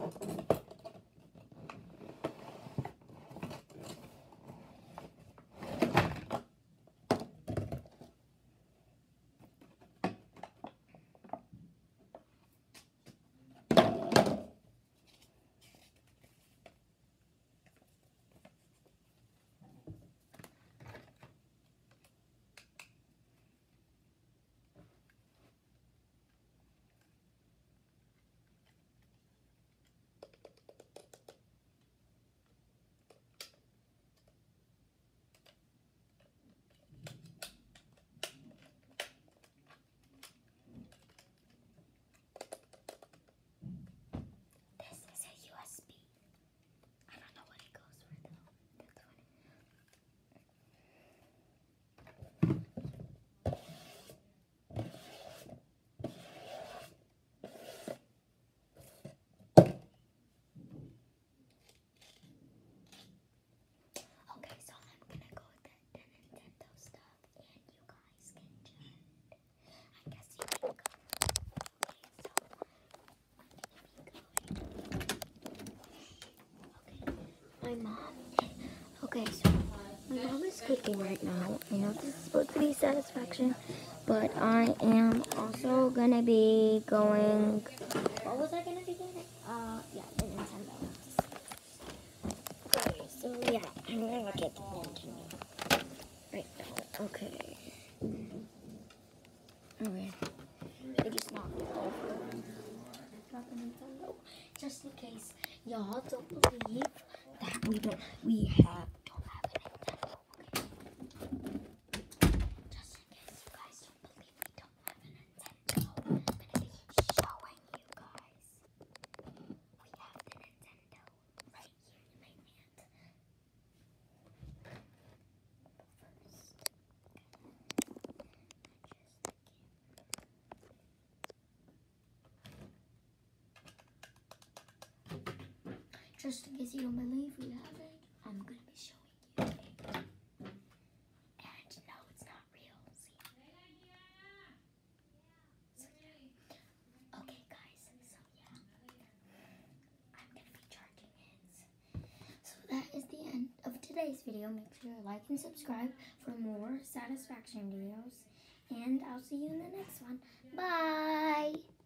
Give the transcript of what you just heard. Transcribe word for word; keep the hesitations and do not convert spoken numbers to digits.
My mom. Okay, so my mom is cooking right now. I know this is supposed to be satisfaction, but I am also gonna be going. What was I gonna be doing? Uh, yeah, the Nintendo. Okay, so yeah, I'm gonna get the Nintendo right now. Okay. Okay. I just knocked it over. Not the Nintendo. Just in case y'all don't believe that we don't, we have, don't have a Nintendo, okay? Just in case you guys don't believe we don't have a Nintendo, I'm gonna be showing you guys. We have the Nintendo right here in my hand. First, just in case you don't believe we have it, I'm gonna be showing you it. And no, it's not real. See? So, yeah. Okay, guys. So yeah, I'm gonna be charging it. So that is the end of today's video. Make sure to like and subscribe for more satisfaction videos. And I'll see you in the next one. Bye!